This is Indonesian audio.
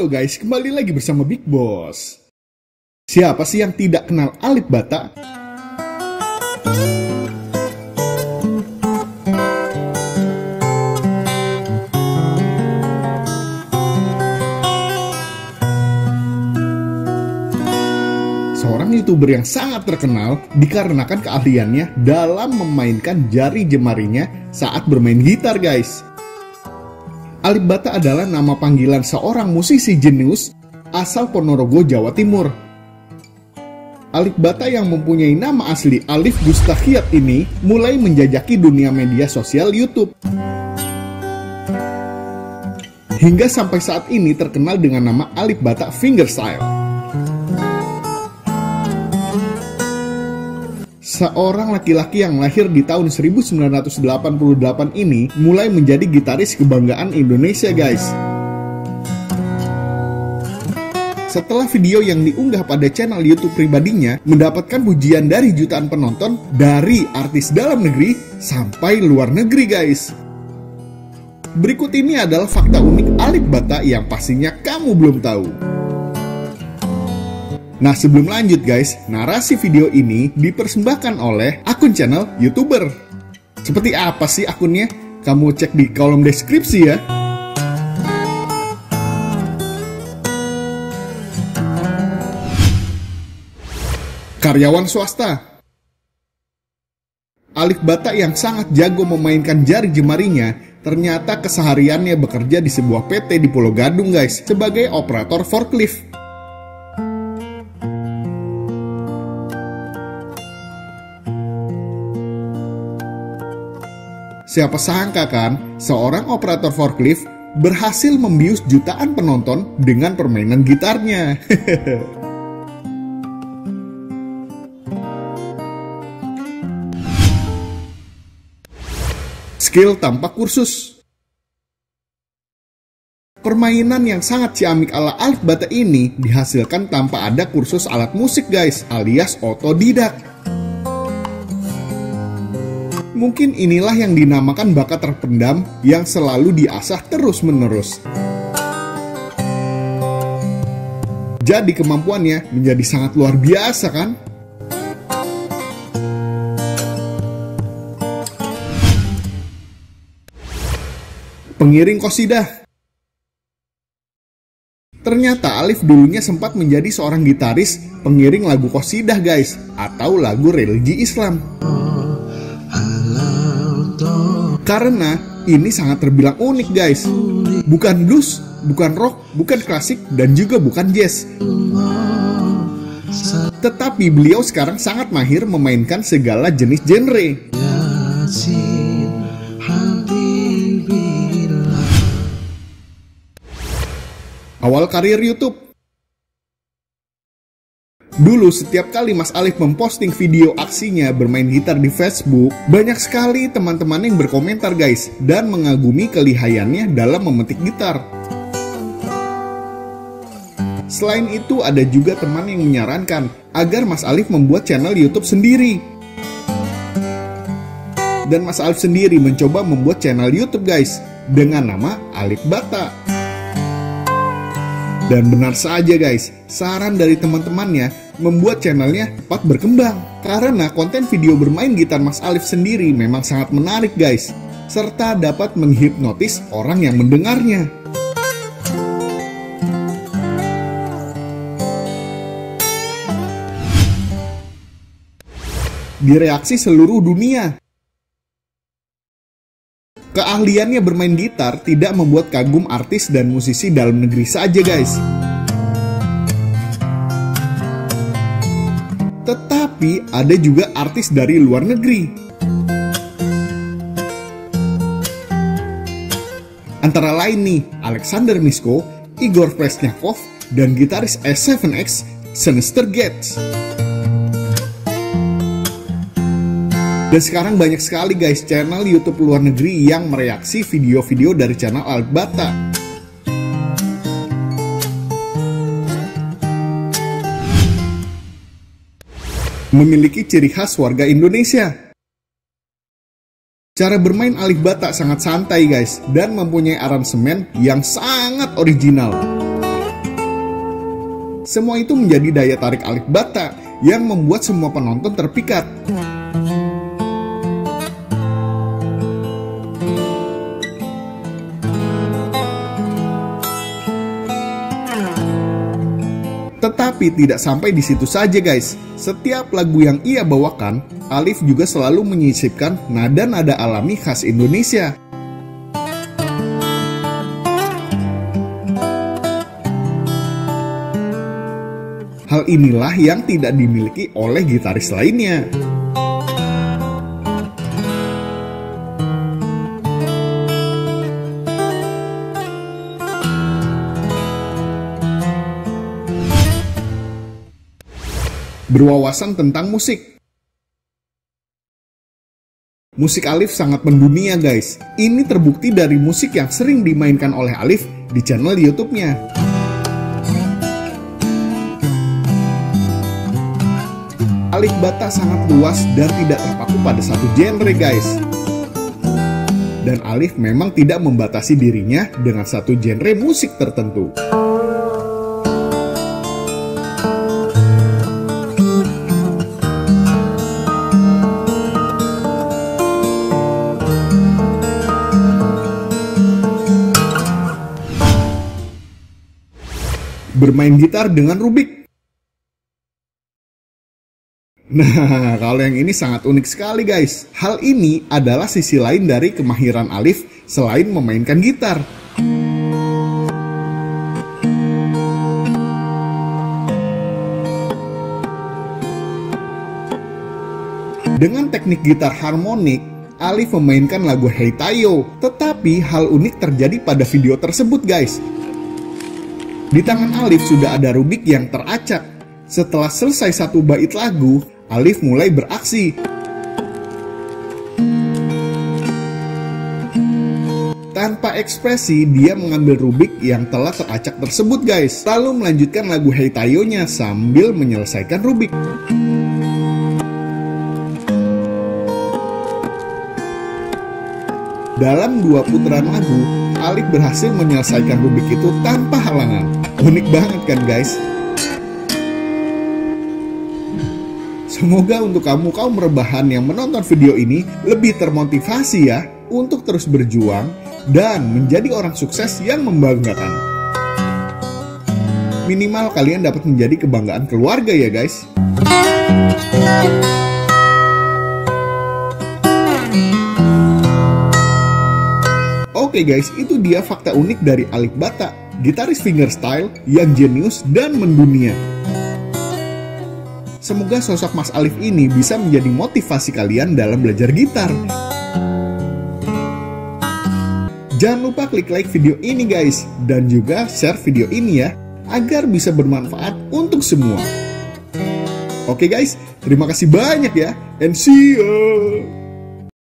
Halo guys, kembali lagi bersama Big Boss. Siapa sih yang tidak kenal Alip Ba Ta? Seorang YouTuber yang sangat terkenal dikarenakan keahliannya dalam memainkan jari jemarinya saat bermain gitar guys. Alip Ba Ta adalah nama panggilan seorang musisi jenius asal Ponorogo, Jawa Timur. Alip Ba Ta yang mempunyai nama asli Alif Gustahiat ini mulai menjajaki dunia media sosial YouTube. Hingga sampai saat ini terkenal dengan nama Alip Ba Ta Fingerstyle. Seorang laki-laki yang lahir di tahun 1988 ini mulai menjadi gitaris kebanggaan Indonesia guys. Setelah video yang diunggah pada channel YouTube pribadinya mendapatkan pujian dari jutaan penonton dari artis dalam negeri sampai luar negeri guys. Berikut ini adalah fakta unik Alip Ba Ta yang pastinya kamu belum tahu. Nah sebelum lanjut guys, narasi video ini dipersembahkan oleh akun channel YouTuber. Seperti apa sih akunnya? Kamu cek di kolom deskripsi ya. Karyawan swasta. Alip Ba Ta yang sangat jago memainkan jari jemarinya, ternyata kesehariannya bekerja di sebuah PT di Pulau Gadung guys, sebagai operator forklift. Siapa sangka kan, seorang operator forklift berhasil membius jutaan penonton dengan permainan gitarnya. Skill tanpa kursus. Permainan yang sangat ciamik ala Alip Ba Ta ini dihasilkan tanpa ada kursus alat musik guys, alias otodidak. Mungkin inilah yang dinamakan bakat terpendam yang selalu diasah terus-menerus. Jadi kemampuannya menjadi sangat luar biasa kan? Pengiring qosidah. Ternyata Alif dulunya sempat menjadi seorang gitaris pengiring lagu qosidah guys, atau lagu religi Islam. Karena ini sangat terbilang unik guys. Bukan blues, bukan rock, bukan klasik, dan juga bukan jazz. Tetapi beliau sekarang sangat mahir memainkan segala jenis genre. Awal karir YouTube. Dulu setiap kali Mas Alif memposting video aksinya bermain gitar di Facebook, banyak sekali teman-teman yang berkomentar guys, dan mengagumi kelihayannya dalam memetik gitar. Selain itu ada juga teman yang menyarankan agar Mas Alif membuat channel YouTube sendiri. Dan Mas Alif sendiri mencoba membuat channel YouTube guys, dengan nama Alip Ba Ta. Dan benar saja guys, saran dari teman-temannya membuat channelnya cepat berkembang. Karena konten video bermain gitar Mas Alif sendiri memang sangat menarik guys, serta dapat menghipnotis orang yang mendengarnya. Direaksi seluruh dunia. Keahliannya bermain gitar tidak membuat kagum artis dan musisi dalam negeri saja guys. Tetapi ada juga artis dari luar negeri. Antara lain nih, Alexander Misko, Igor Presnyakov, dan gitaris S7X, Sinister Gates. Dan sekarang banyak sekali guys channel YouTube luar negeri yang mereaksi video-video dari channel Alip Ba Ta. Memiliki ciri khas warga Indonesia. Cara bermain Alip Ba Ta sangat santai guys, dan mempunyai aransemen yang sangat original. Semua itu menjadi daya tarik Alif Ba Ta yang membuat semua penonton terpikat. Tetapi tidak sampai di situ saja guys. Setiap lagu yang ia bawakan, Alif juga selalu menyisipkan nada-nada alami khas Indonesia. Hal inilah yang tidak dimiliki oleh gitaris lainnya. Berwawasan tentang musik. Musik Alif sangat mendunia guys. Ini terbukti dari musik yang sering dimainkan oleh Alif di channel YouTube-nya. Alif Ba Ta sangat luas dan tidak terpaku pada satu genre guys. Dan Alif memang tidak membatasi dirinya dengan satu genre musik tertentu. Bermain gitar dengan Rubik. Nah, kalau yang ini sangat unik sekali guys. Hal ini adalah sisi lain dari kemahiran Alif selain memainkan gitar. Dengan teknik gitar harmonik, Alif memainkan lagu Hey Tayo. Tetapi hal unik terjadi pada video tersebut guys. Di tangan Alif sudah ada Rubik yang teracak. Setelah selesai satu bait lagu, Alif mulai beraksi. Tanpa ekspresi, dia mengambil Rubik yang telah teracak tersebut guys. Lalu melanjutkan lagu Hey Tayo-nya sambil menyelesaikan Rubik. Dalam 2 putaran lagu, Alif berhasil menyelesaikan Rubik itu tanpa halangan. Unik banget kan guys? Semoga untuk kaum rebahan yang menonton video ini lebih termotivasi ya untuk terus berjuang dan menjadi orang sukses yang membanggakan. Minimal kalian dapat menjadi kebanggaan keluarga ya guys. Oke guys, itu dia fakta unik dari Alif Ba Ta, gitaris fingerstyle yang jenius dan mendunia. Semoga sosok Mas Alif ini bisa menjadi motivasi kalian dalam belajar gitar. Jangan lupa klik like video ini guys, dan juga share video ini ya, agar bisa bermanfaat untuk semua. Oke guys, terima kasih banyak ya, and see you!